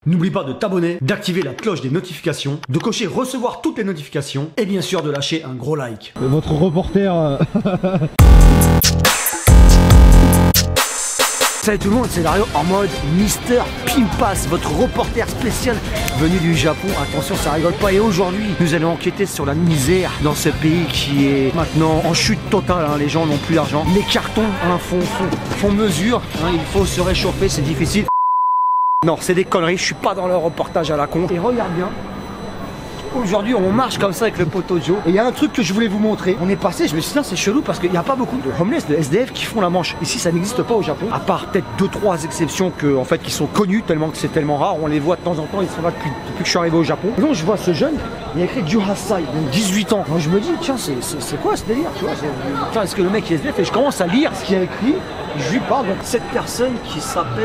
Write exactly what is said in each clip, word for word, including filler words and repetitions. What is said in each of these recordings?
N'oublie pas de t'abonner, d'activer la cloche des notifications, de cocher recevoir toutes les notifications et bien sûr de lâcher un gros like. Votre reporter... Salut tout le monde, c'est Dario en mode Mister Pimpas, votre reporter spécial venu du Japon. Attention, ça rigole pas. Et aujourd'hui, nous allons enquêter sur la misère dans ce pays qui est maintenant en chute totale. Hein. Les gens n'ont plus d'argent. Les cartons hein, font, font, font mesure. Hein. Il faut se réchauffer, c'est difficile. Non, c'est des conneries. Je suis pas dans le reportage à la con. Et regarde bien. Aujourd'hui, on marche comme ça avec le poteau Joe. Et il y a un truc que je voulais vous montrer. On est passé, je me suis dit, c'est chelou parce qu'il n'y a pas beaucoup de homeless, de S D F qui font la manche. Ici, ça n'existe pas au Japon. À part peut-être deux, trois exceptions que, en fait, qui sont connues tellement que c'est tellement rare. On les voit de temps en temps. Ils sont là depuis, depuis que je suis arrivé au Japon. Et donc, je vois ce jeune. Il y a écrit Juhasai, donc dix-huit ans. Moi, je me dis, tiens, c'est quoi ce délire, tu vois? Tiens, est-ce que le mec est S D F? Et je commence à lire ce qu'il y a écrit. Je lui parle. Donc, cette personne qui s'appelle,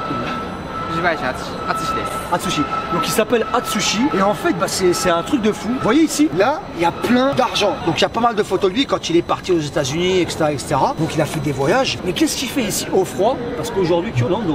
Atsushi. Donc il s'appelle Atsushi et en fait bah, c'est un truc de fou. Vous voyez ici, là il y a plein d'argent. Donc il y a pas mal de photos de lui quand il est parti aux États-Unis, et cetera, et cetera. Donc il a fait des voyages. Mais qu'est-ce qu'il fait ici au froid? Parce qu'aujourd'hui, Kyolando.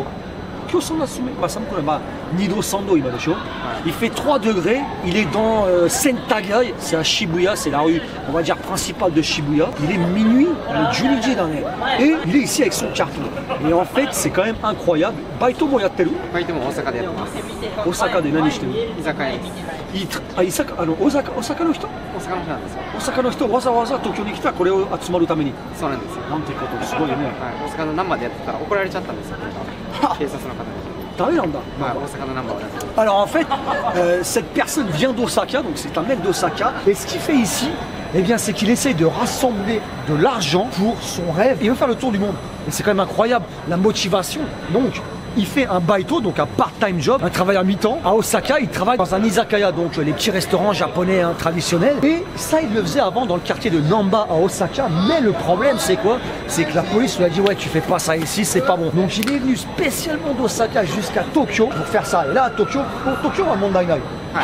Nido Sando, il fait trois degrés, il est dans euh, Sentaga, c'est à Shibuya, c'est la rue, on va dire, principale de Shibuya. Il est minuit, le Juniji d'année. Et il est ici avec son carton. Et en fait, c'est quand même incroyable. Baito mo yatteru? Baito mo Osaka de yattemasu. Osaka de nani shiteru? Izakaya. Ah, Isaka, ah non, Osaka, Osaka no hito? Osaka no hitoなんですよ。Osaka no hito、わざわざ東京に来たこれを集まるために。そうなんですよ。なんてこと、すごいよね。はい、大阪のナンバーでやってたら怒られちゃったんですよ。警察の方に。Alors en fait, euh, cette personne vient d'Osaka, donc c'est un mec d'Osaka. Et ce qu'il fait ici, eh bien, c'est qu'il essaye de rassembler de l'argent pour son rêve. Il veut faire le tour du monde. Et c'est quand même incroyable, la motivation. Donc, il fait un baito, donc un part-time job, un travail à mi-temps. À Osaka, il travaille dans un izakaya, donc les petits restaurants japonais hein, traditionnels. Et ça, il le faisait avant dans le quartier de Namba à Osaka. Mais le problème, c'est quoi? C'est que la police lui a dit, ouais, tu fais pas ça ici, c'est pas bon. Donc il est venu spécialement d'Osaka jusqu'à Tokyo pour faire ça. Et là, à Tokyo, oh, Tokyo a mondai nai.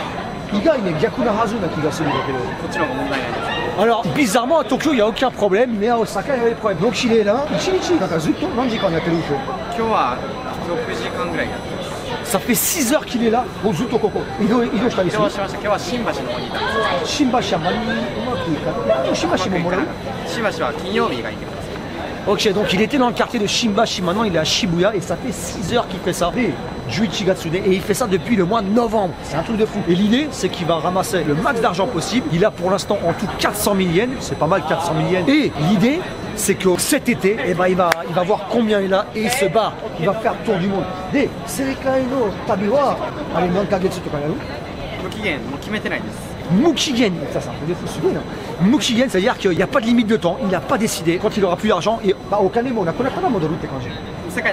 Alors, bizarrement, à Tokyo, il n'y a aucun problème, mais à Osaka, il y avait des problèmes. Donc il est là. Ça fait six heures qu'il est là. Ok, donc il était dans le quartier de Shimbashi, maintenant il est à Shibuya et ça fait six heures qu'il fait ça. Et Juichi Gatsude, et il fait ça depuis le mois de novembre. C'est un truc de fou. Et l'idée, c'est qu'il va ramasser le max d'argent possible. Il a pour l'instant en tout quatre cent mille yens. C'est pas mal quatre cent mille yens. Et l'idée, c'est que cet été, eh ben, il, va, il va voir combien il a et il se barre. Il va faire le tour du monde. Et Sekai no tabi wa, allez, nankagetsu toka yaru? Mukigen, ça c'est un peu de fou, c'est bien. Mukigen, c'est-à-dire qu'il n'y a pas de limite de temps, il n'a pas décidé. Quand il aura plus d'argent, et bah au kanemo, on a connaît pas mal de route quand j'ai.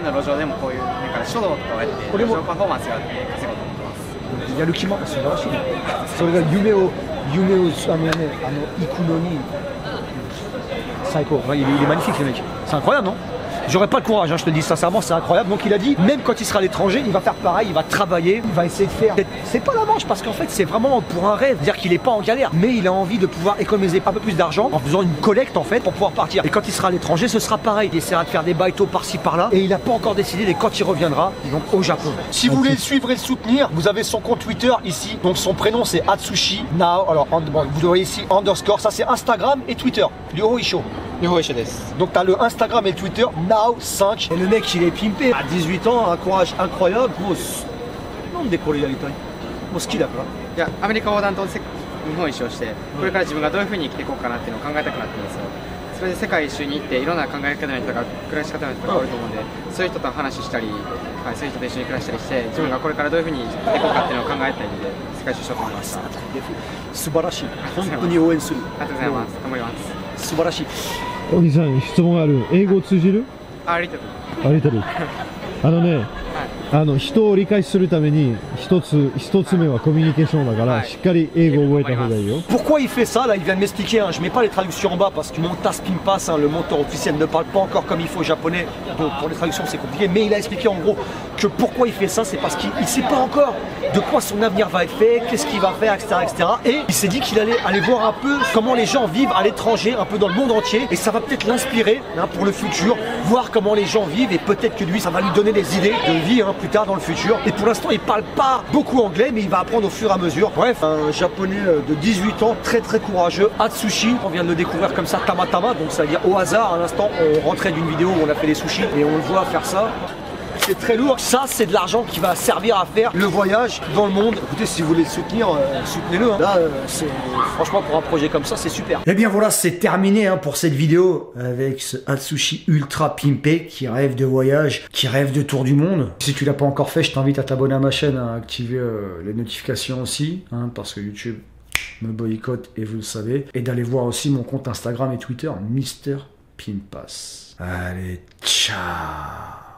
Il y a le kima, c'est la Chine. C'est le Yumeo, Yumeo, Ikunoni. Saiko, il est magnifique le mec. C'est incroyable, non? J'aurais pas le courage, hein, je te le dis sincèrement, c'est incroyable. Donc il a dit, même quand il sera à l'étranger, il va faire pareil, il va travailler, il va essayer de faire. C'est pas la manche parce qu'en fait c'est vraiment pour un rêve, dire qu'il est pas en galère, mais il a envie de pouvoir économiser un peu plus d'argent en faisant une collecte en fait pour pouvoir partir. Et quand il sera à l'étranger, ce sera pareil. Il essaiera de faire des baitos par-ci par-là et il a pas encore décidé de quand il reviendra, donc au Japon. Si vous voulez le suivre et le soutenir, vous avez son compte Twitter ici. Donc son prénom c'est Atsushi Now. Alors bon, vous le voyez ici underscore, ça c'est Instagram et Twitter. Ryoisho. Donc t'as le Instagram et le Twitter Now cinq. Et le mec il est pimpé à dix-huit ans, un courage incroyable. Non de quoi il a l'état. Moi ce qu'il a pas. いや、アメリカ横断と日本一周して、これから自分がどういう風に生きていこうかなっていうのを考えたくなってるんですよ。それで世界一周に行っていろんな考え方の人とか暮らし方の人がおると思うんで、そういう人と話したり、はい、そういう人と一緒に暮らしたりして、自分がこれからどういう風に生きていこうかっていうのを考えたいので、世界一周しようと思いました。 素晴らしい。本当に応援する。 ありがとうございます。頑張ります。 素晴らしい。 お兄さん、質問がある。英語通じる？ あ、リトル。 あ、リトル。あのね、あの人を理解するために一つ一つ目はコミュニケーションだから、しっかり英語を覚えた方がいいよ。 Pourquoi il fait ça là? Il vient de m'expliquer. Hein. Je mets pas les traductions en bas parce que mon tas Pimpas, hein, le monteur officiel, ne parle pas encore comme il faut japonais. Donc pour les traductions c'est compliqué. Mais il a expliqué en gros que pourquoi il fait ça, c'est parce qu'il ne sait pas encore de quoi son avenir va être fait, qu'est-ce qu'il va faire, et cetera, et cetera. Et il s'est dit qu'il allait aller voir un peu comment les gens vivent à l'étranger, un peu dans le monde entier, et ça va peut-être l'inspirer hein, pour le futur, voir comment les gens vivent, et peut-être que lui, ça va lui donner donner des idées de vie hein, plus tard dans le futur. Et pour l'instant, il parle pas beaucoup anglais, mais il va apprendre au fur et à mesure. Bref, un japonais de dix-huit ans, très très courageux, Atsushi. On vient de le découvrir comme ça, tama tama, donc ça veut dire au hasard. À l'instant, on rentrait d'une vidéo où on a fait les sushis et on le voit faire ça. C'est très lourd. Ça, c'est de l'argent qui va servir à faire le voyage dans le monde. Écoutez, si vous voulez le soutenir, euh, soutenez-le. Hein. Là, euh, c'est franchement pour un projet comme ça, c'est super. Et bien voilà, c'est terminé hein, pour cette vidéo avec ce Atsushi ultra pimpé qui rêve de voyage, qui rêve de tour du monde. Si tu l'as pas encore fait, je t'invite à t'abonner à ma chaîne, à activer euh, les notifications aussi, hein, parce que YouTube me boycotte et vous le savez. Et d'aller voir aussi mon compte Instagram et Twitter, Mister Pimpas. Allez, ciao.